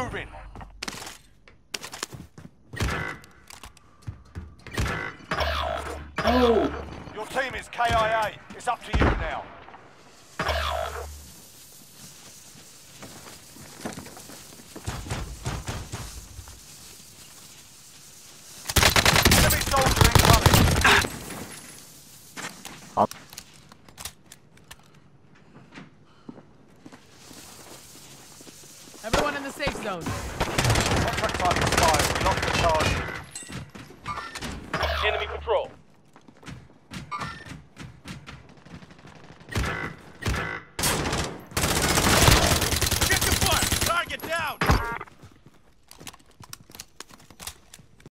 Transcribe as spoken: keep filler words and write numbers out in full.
moving. Oh! Your team is K I A. It's up to you now. Enemy soldier incoming. Up. Everyone in the safe zone.